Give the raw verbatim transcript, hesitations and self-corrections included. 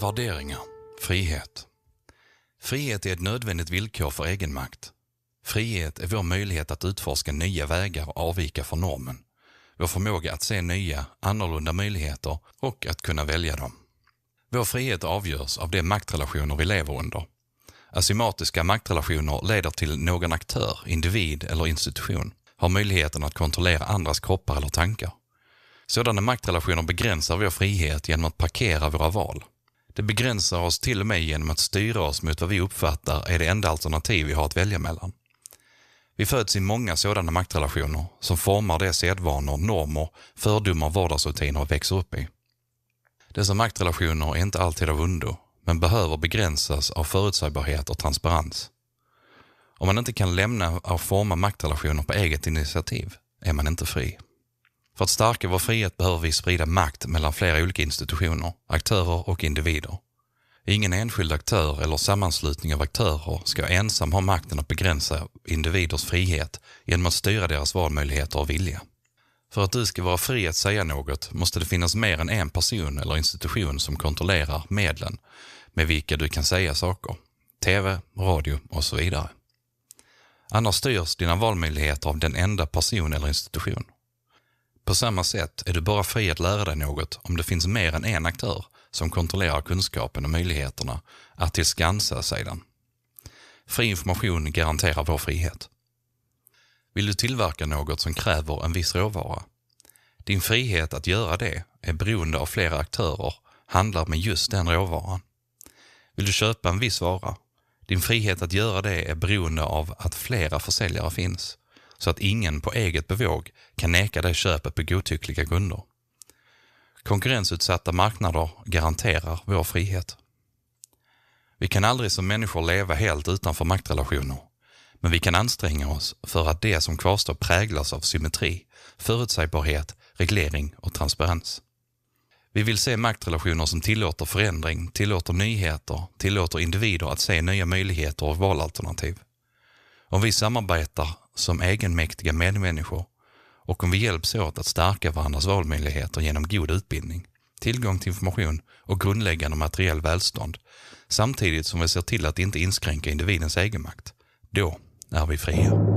värderingar. Frihet. Frihet är ett nödvändigt villkor för egenmakt. Frihet är vår möjlighet att utforska nya vägar och avvika från normen. Vår förmåga att se nya, annorlunda möjligheter och att kunna välja dem. Vår frihet avgörs av de maktrelationer vi lever under. Asymmetriska maktrelationer leder till någon aktör, individ eller institution har möjligheten att kontrollera andras kroppar eller tankar. Sådana maktrelationer begränsar vår frihet genom att parkera våra val. Det begränsar oss till och med genom att styra oss mot vad vi uppfattar är det enda alternativ vi har att välja mellan. Vi föds i många sådana maktrelationer som formar de sedvanor, normer, fördomar, vardagsrutiner och växer upp i. Dessa maktrelationer är inte alltid av ondo, men behöver begränsas av förutsägbarhet och transparens. Om man inte kan lämna och forma maktrelationer på eget initiativ är man inte fri. För att stärka vår frihet behöver vi sprida makt mellan flera olika institutioner, aktörer och individer. Ingen enskild aktör eller sammanslutning av aktörer ska ensam ha makten att begränsa individers frihet genom att styra deras valmöjligheter och vilja. För att du ska vara fri att säga något måste det finnas mer än en person eller institution som kontrollerar medlen med vilka du kan säga saker. Tv, radio och så vidare. Annars styrs dina valmöjligheter av den enda person eller institution. På samma sätt är du bara fri att lära dig något om det finns mer än en aktör som kontrollerar kunskapen och möjligheterna att tillskansa sig den. Fri information garanterar vår frihet. Vill du tillverka något som kräver en viss råvara? Din frihet att göra det är beroende av flera aktörer, handlar med just den råvaran. Vill du köpa en viss vara? Din frihet att göra det är beroende av att flera försäljare finns, så att ingen på eget bevåg kan neka dig köpet på godtyckliga grunder. Konkurrensutsatta marknader garanterar vår frihet. Vi kan aldrig som människor leva helt utanför maktrelationer, men vi kan anstränga oss för att det som kvarstår präglas av symmetri, förutsägbarhet, reglering och transparens. Vi vill se maktrelationer som tillåter förändring, tillåter nyheter, tillåter individer att se nya möjligheter och valalternativ. Om vi samarbetar som egenmäktiga medmänniskor och om vi hjälps åt att stärka varandras valmöjligheter genom god utbildning, tillgång till information och grundläggande materiell välstånd, samtidigt som vi ser till att inte inskränka individens egenmakt, då är vi fria.